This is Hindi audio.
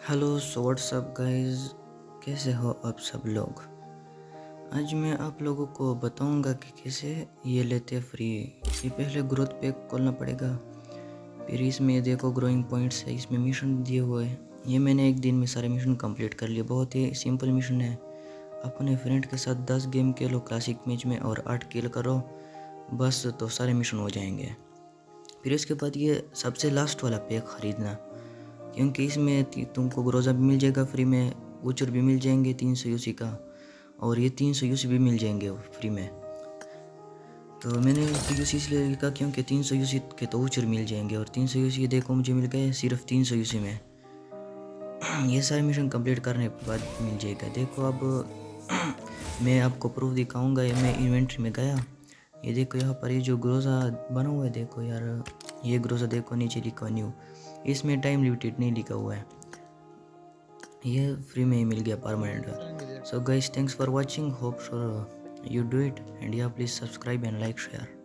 हेलो सो व्हाट्सअप गाइस, कैसे हो आप सब लोग। आज मैं आप लोगों को बताऊंगा कि कैसे ये लेते फ्री। ये पहले ग्रोथ पैक खोलना पड़ेगा, फिर इसमें देखो ग्रोइंग पॉइंट्स है, इसमें मिशन दिए हुए हैं। ये मैंने एक दिन में सारे मिशन कंप्लीट कर लिए। बहुत ही सिंपल मिशन है। अपने फ्रेंड के साथ 10 गेम खेलो क्लासिक मैच में और 8 किल करो, बस तो सारे मिशन हो जाएंगे। फिर इसके बाद ये सबसे लास्ट वाला पैक ख़रीदना, क्योंकि इसमें तुमको ग्रोजा भी मिल जाएगा फ्री में, वूचर भी मिल जाएंगे 300 यूसी का, और ये 300 यूसी भी मिल जाएंगे फ्री में। तो मैंने यूसी इसलिए लिखा क्योंकि 300 यूसी के तो वूचर मिल जाएंगे, और 300 यूसी देखो मुझे मिल गए सिर्फ 300 यूसी में। ये सारे मिशन कंप्लीट करने के बाद मिल जाएगा। देखो अब मैं आपको प्रूफ दिखाऊंगा। ये मैं इन्वेंट्री में गया, ये देखो यहाँ पर ये जो ग्रोजा बना हुआ है, देखो यार ये ग्रोजा देखो, नीचे लिखा न्यू, इसमें टाइम लिमिटेड नहीं लिखा हुआ है। ये फ्री में ही मिल गया permanent. So guys, thanks for watching, hope so you do it, and yeah please subscribe and like share.